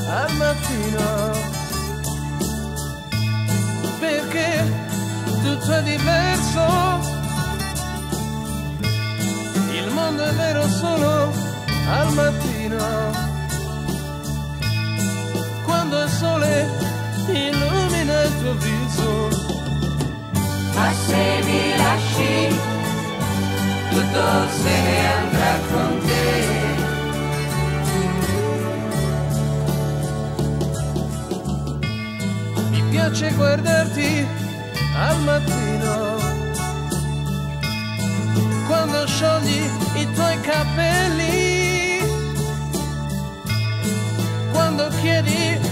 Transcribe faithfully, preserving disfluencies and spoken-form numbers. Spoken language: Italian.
al mattino, perché tutto è diverso, il mondo è vero solo al mattino, quando il sole illumina il tuo viso. Ma se mi lasci, tutto se ne andrà con te. Mi piace guardarti al mattino, quando sciogli i tuoi capelli, quando chiedi